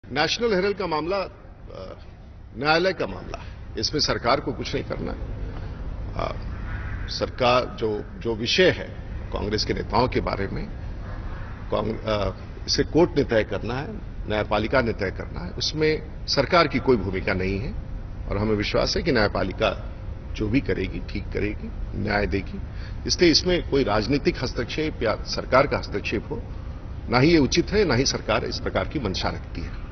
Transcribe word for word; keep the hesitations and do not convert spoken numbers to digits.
National Herald का मामला न्यायालय का मामला है, इसमें सरकार को कुछ नहीं करना। आ, सरकार जो जो विषय है कांग्रेस के नेताओं के बारे में, इसे कोर्ट ने तय करना है, न्यायपालिका ने तय करना है, उसमें सरकार की कोई भूमिका नहीं है। और हमें विश्वास है कि न्यायपालिका जो भी करेगी ठीक करेगी, न्याय देगी। इसलिए इसमें कोई राजनीतिक हस्तक्षेप या सरकार का हस्तक्षेप हो, ना ही ये उचित है, ना ही सरकार इस प्रकार की मंशा रखती है।